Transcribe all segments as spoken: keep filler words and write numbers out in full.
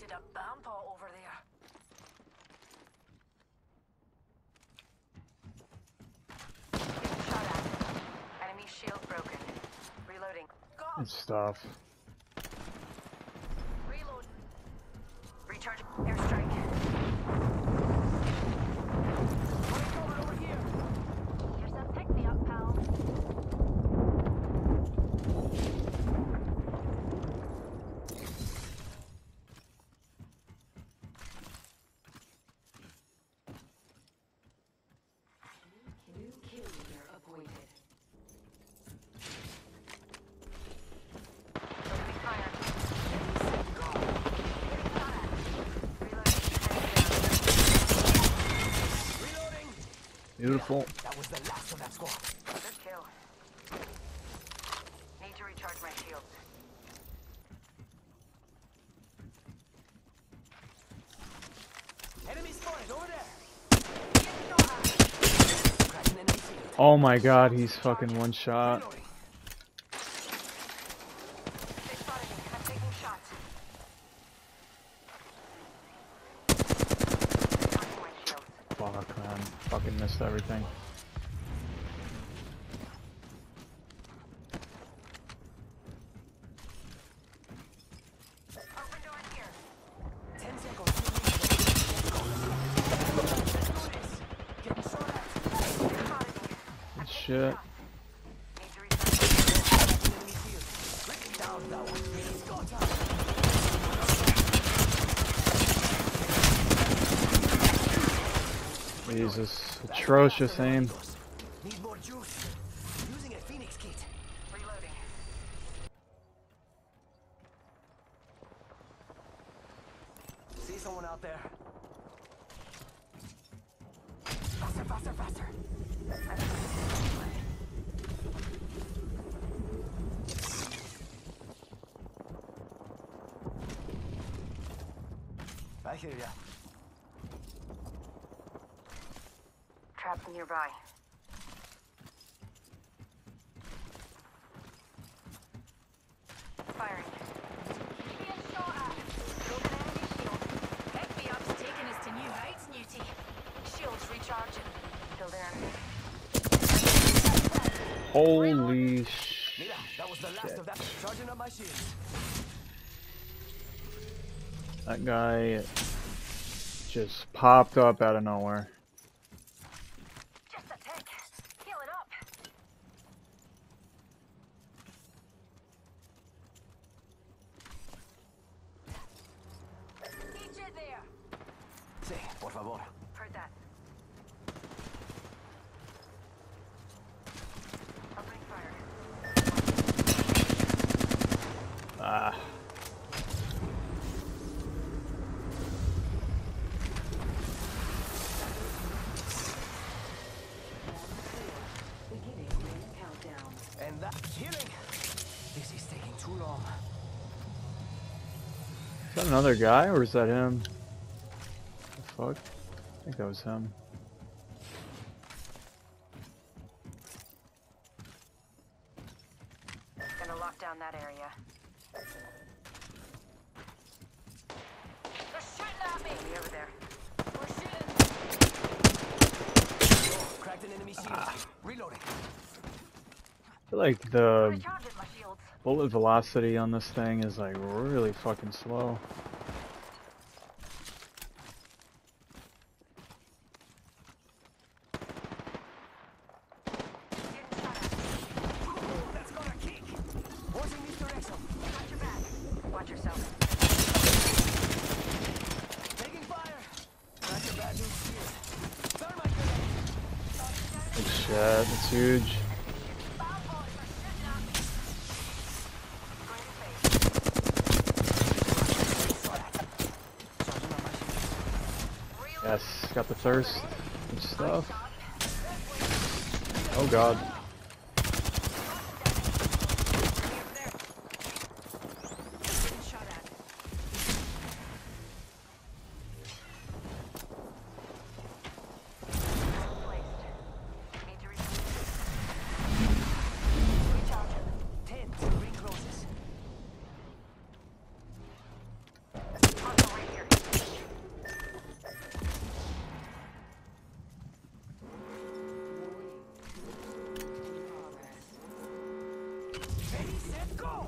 spotted a bomb pot over there. Getting shot at. Enemy shield broken. Reloading. Got him. Good stuff. Reload. Recharge. Airstrike. Over, over here. Here's some pick me up, pal. New kill leader appointed. Opening fire. Reloading. Beautiful. That was the last of that squad. Good kill. Need to recharge my shields. Enemy spotted over there. Cracked an enemy shield. Oh my god, he's fucking one shot. Reloading. They spotted me. I'm taking shots. Recharging my shields. Fuck, man. Fucking missed everything. Open door here. Ten seconds. Getting shot at. Spotted me. Good shit. Need to recharge. Enemy shield. Down that one. He's got her. Jesus. Atrocious aim. Need more juice. Using a Phoenix kit. Reloading. See someone out there? Faster, faster, faster. I hear ya. Traps nearby. Firing. Being shot at. Broken enemy shield. Pick me up's taking us to new heights, Newty. Shields recharging. Killed an enemy. Holy Mira, shit. that was the last of that. Charging up my shields. That guy just popped up out of nowhere. Just a tick. Heal it up. Eat it there. Sí, por favor. Heard that. Opening fire. Ah. Beginning ring countdown. And that's healing. This is taking too long. Is that another guy or is that him? The fuck? I think that was him. Gonna lock down that area. They're shooting at me! Enemy over there. We're shooting! Oh, cracked an enemy shield. Reloading. I feel like the Recharges my shields. bullet velocity on this thing is like really fucking slow. Getting shot at. Ooh, that's got a kick. Watching this direction. Watch your back. Watch yourself. Taking fire. That's a bad news here. Thermite grenade. Good shit, that's huge. Bomb boys are shooting at me. Going to face. Charging up my shields. Real Yes, got the thirst. Good stuff. shot. Oh god. Getting shot at. Placed. Need to receive. Recharging. Ten. Ring closes. Hostile set, go!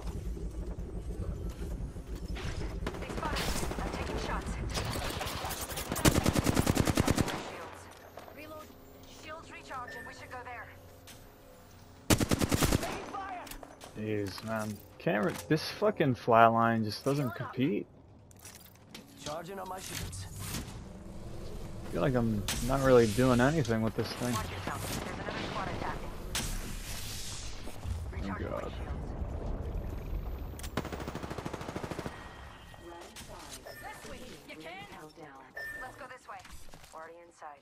They spotted us. I'm taking shots. Shields. Reload. Shields recharging. We should go there. Taking fire! Jeez, man. Can't re this fucking flatline just doesn't compete. Charging on my shields. I feel like I'm not really doing anything with this thing. Watch yourself. There's another squad attacking. Recharging my God. shields. This way. You can? Let's go this way. Already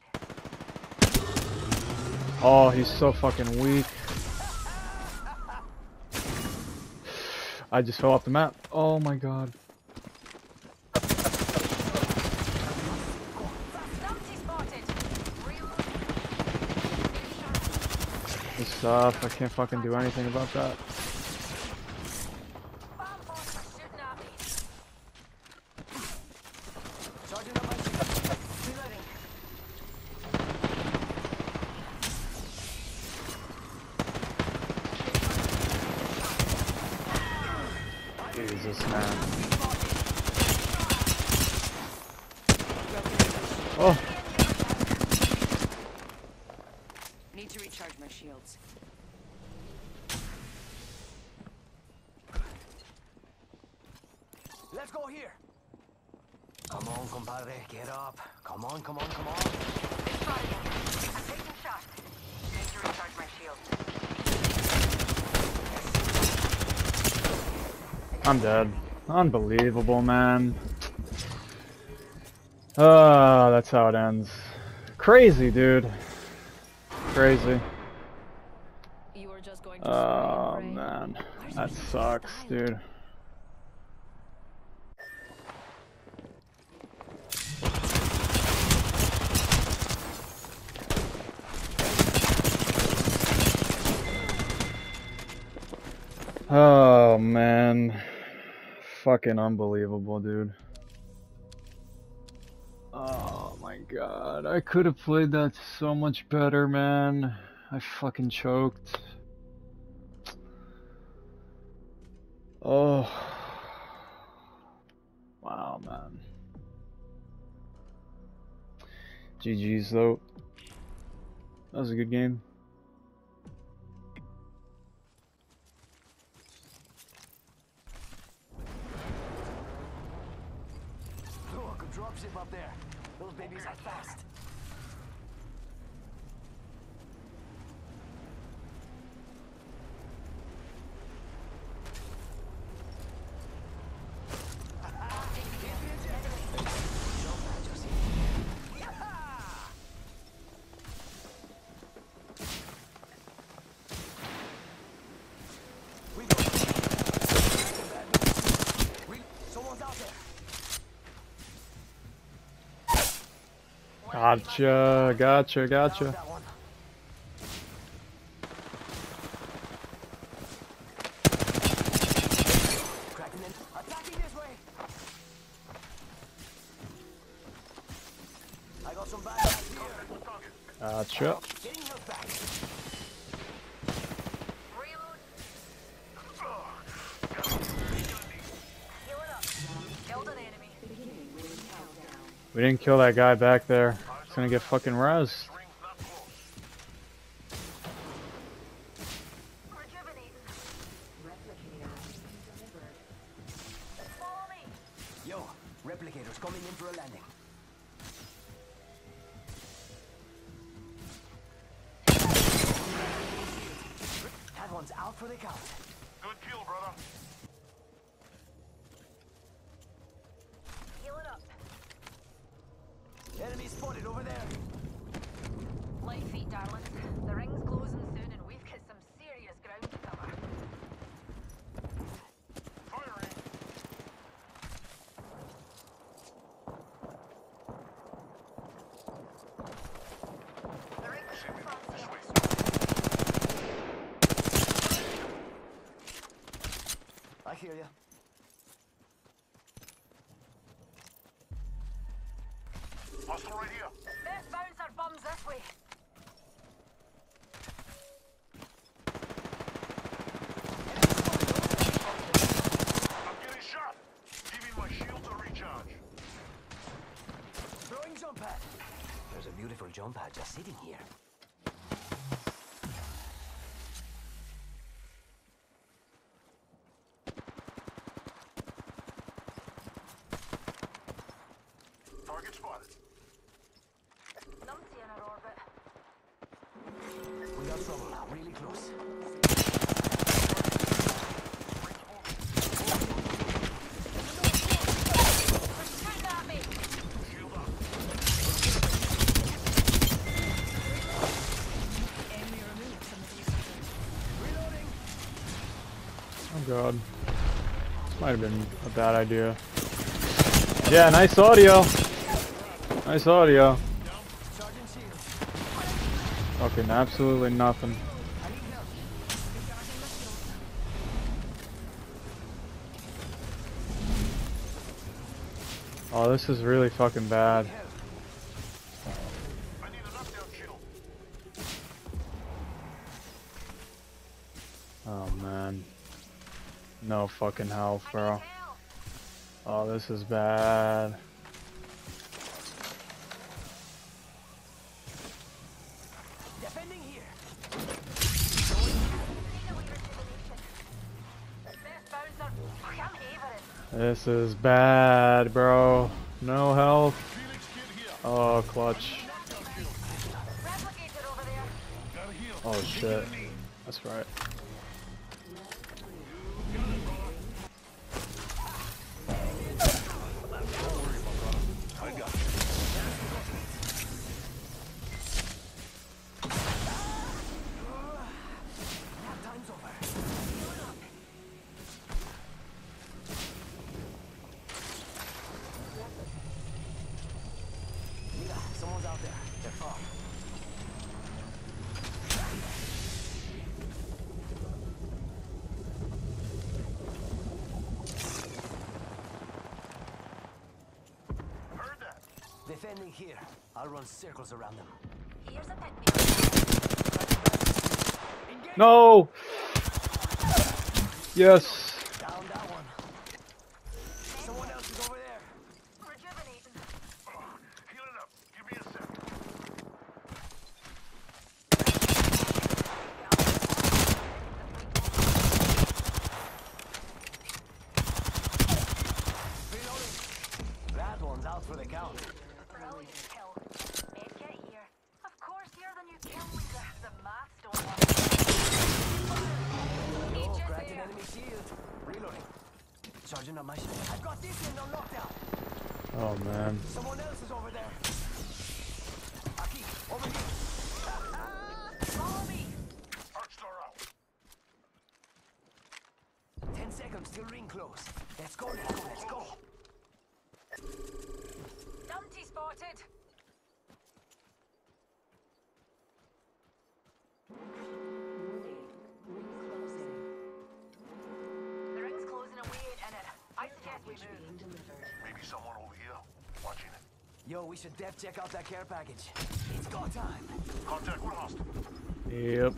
inside. Oh, he's so fucking weak. I just fell off the map. Oh my god. Stumpty spotted. Reload. This stuff, I can't fucking do anything about that. Bomb bots are shooting at me. Charging on my shields. Reloading. Jesus, man. Oh, Need to recharge my shields. Let's go here. Come on, compadre, get up. Come on, come on, come on. They spotted me. I'm taking shots. Need to recharge my shields. I'm dead. Unbelievable, man. Ah, that's how it ends. Crazy, dude. Crazy. You were just going to Oh, spray and pray. man. Where's That your sucks, style? dude. Oh, man. Fucking unbelievable, dude. Oh my god. I could have played that so much better, man. I fucking choked. Oh. Wow, man. G G's though. That was a good game. Look, a dropship up there. Those babies are fast. We go. We, someone's out there. Gotcha, gotcha, That gotcha. was that one. Cracking in. Attacking this way. I got some bad guys here. Gotcha. Getting her back. Reload. Heal it up. Killed an enemy. We didn't kill that guy back there. He's gonna get fucking rezzed. Rejuvenating. Follow me. Yo, replicators coming in for a landing. That one's out for the count. Good kill, brother. Heal it up. Enemy spotted over there. Light feet, darling. The ring's closing soon and we've got some serious ground to cover. Firing. The ring's in front of you. I hear ya. Hostile right here. Best bouncer bums this way. Oh god. This might have been a bad idea. Yeah, nice audio. Nice audio. Charging shield. Fucking absolutely nothing. I need help. Oh, this is really fucking bad. I need a knockdown shield. Oh man. No fucking health, I bro. need help. Oh, this is bad. Defending here. Best bouncer. I'm havering. This is bad, bro. No health. Phoenix kid here. Oh, clutch. Replicator over there. Gotta heal. Oh shit. That's right. I got Time's over. Mira, someone's out there. They're far. heard that. Defending here. I'll run circles around them. Here's a pick me up. No! Yes! Down that one. Someone else is over there. Rejuvenating. Healing up. Give me a sec. Reloading. That one's out for the count. Brilliant kill. Medkit here. Of course you're the new kill leader. The math don't work. Need Oh, you cracked an there. enemy shield. Reloading. Charging up my shield. I've got this end on lockdown. Oh man. Someone else is over there. Aki, over here. Follow me. Arc star out. Ten seconds till ring close. Let's go now. Let's go. Dumpty spotted. The ring's closing and we ain't in it. I suggest we move. Maybe someone over here. Watching it. Yo, we should def check out that care package. It's go time. Contact with hostile. Yep.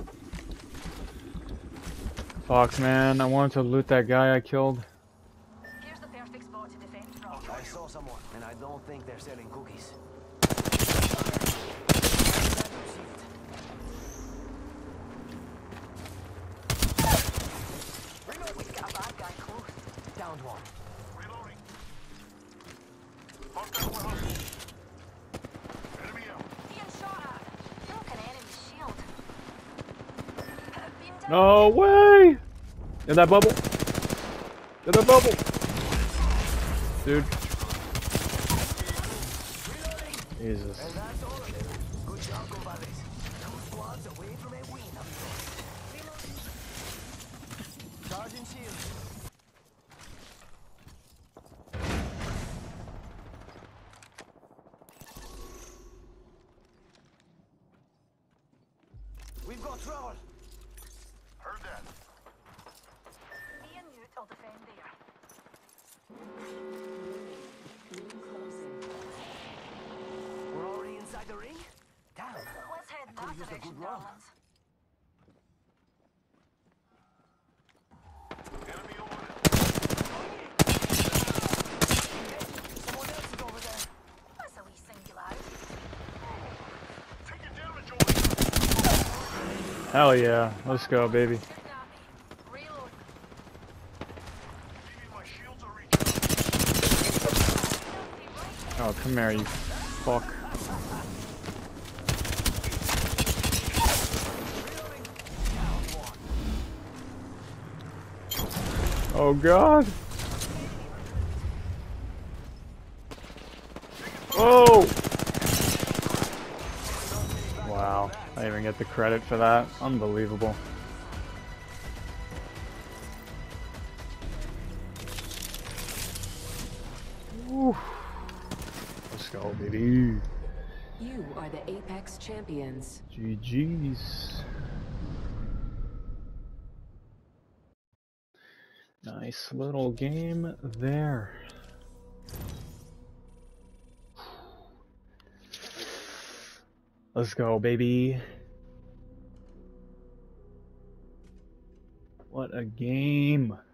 Fuck, man. I wanted to loot that guy I killed. Here's the perfect spot to defend from. I saw someone, and I don't think they're selling cookies. We've got a bad guy close. Downed one. Reloading. Contact with hostile. Enemy out. Being shot at. Broken enemy shield. Being down. No way! In that bubble! In that bubble! Dude. Jesus. And that's all of it. Good job, compadres. Two squads away from a win. Charging shield. We've got trouble. Heard that. Me and Newt will defend there. We're already inside the ring? Damn. Let's head in could've that used a direction, good run. darlings. Enemy over there. Someone else is over there. That's a wee singularity. Take your damage over. Hell yeah. Let's go, baby. Shooting at me. Reload. Maybe my shields are recharged. Oh, come here, you fuck. Oh god. Whoa! Wow, I didn't even get the credit for that. Unbelievable. Woo. Let's go, baby. You are the Apex champions. G G's. Nice little game there. Let's go, baby. What a game.